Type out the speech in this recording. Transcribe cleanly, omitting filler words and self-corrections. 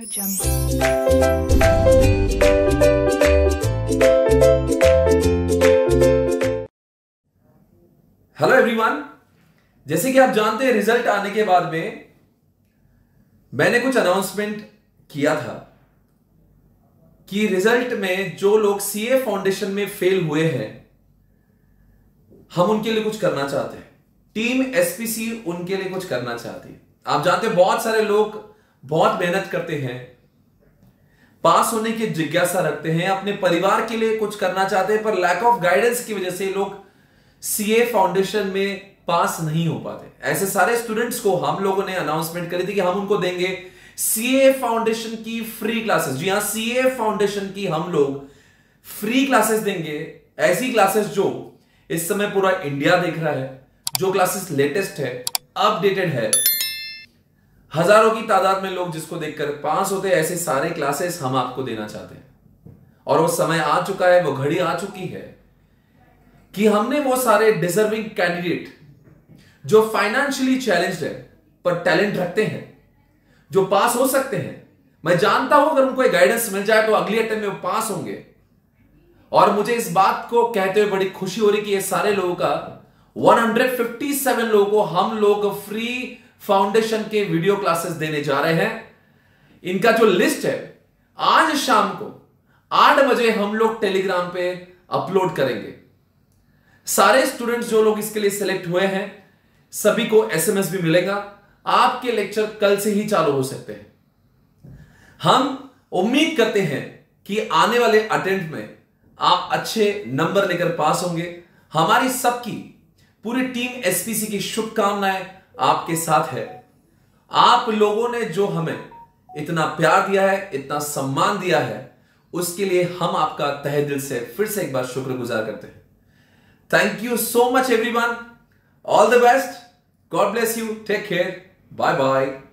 Hello everyone, जैसे कि आप जानते हैं रिजल्ट आने के बाद में मैंने कुछ अनाउंसमेंट किया था कि रिजल्ट में जो लोग सीए फाउंडेशन में फेल हुए हैं हम उनके लिए कुछ करना चाहते हैं। टीम एसपीसी उनके लिए कुछ करना चाहती है। आप जानते हैं बहुत सारे लोग बहुत मेहनत करते हैं, पास होने की जिज्ञासा रखते हैं, अपने परिवार के लिए कुछ करना चाहते हैं, पर लैक ऑफ गाइडेंस की वजह से लोग सीए फाउंडेशन में पास नहीं हो पाते। ऐसे सारे स्टूडेंट्स को हम लोगों ने अनाउंसमेंट करी थी कि हम उनको देंगे सीए फाउंडेशन की फ्री क्लासेस। जी हां, सीए फाउंडेशन की हम लोग फ्री क्लासेस देंगे। ऐसी क्लासेस जो इस समय पूरा इंडिया देख रहा है, जो क्लासेस लेटेस्ट है, अपडेटेड है, हजारों की तादाद में लोग जिसको देखकर पास होते हैं, ऐसे सारे क्लासेस हम आपको देना चाहते हैं। और वो समय आ चुका है, वो घड़ी आ चुकी है कि हमने वो सारे डिजर्विंग कैंडिडेट जो फाइनेंशियली चैलेंज्ड है पर टैलेंट रखते हैं, जो पास हो सकते हैं, मैं जानता हूं अगर उनको एक गाइडेंस मिल जाए तो अगले अटेम्प्ट में वो पास होंगे। और मुझे इस बात को कहते हुए बड़ी खुशी हो रही कि ये सारे लोगों का 157 लोगों को हम लोग फ्री फाउंडेशन के वीडियो क्लासेस देने जा रहे हैं। इनका जो लिस्ट है आज शाम को 8 बजे हम लोग टेलीग्राम पे अपलोड करेंगे। सारे स्टूडेंट्स जो लोग इसके लिए सिलेक्ट हुए हैं सभी को एसएमएस भी मिलेगा। आपके लेक्चर कल से ही चालू हो सकते हैं। हम उम्मीद करते हैं कि आने वाले अटेम्प्ट में आप अच्छे नंबर लेकर पास होंगे। हमारी सबकी पूरी टीम एसपीसी की शुभकामनाएं आपके साथ है। आप लोगों ने जो हमें इतना प्यार दिया है, इतना सम्मान दिया है, उसके लिए हम आपका तहे दिल से फिर से एक बार शुक्रगुजार करते हैं। Thank you so much everyone. All the best. God bless you. Take care. Bye bye.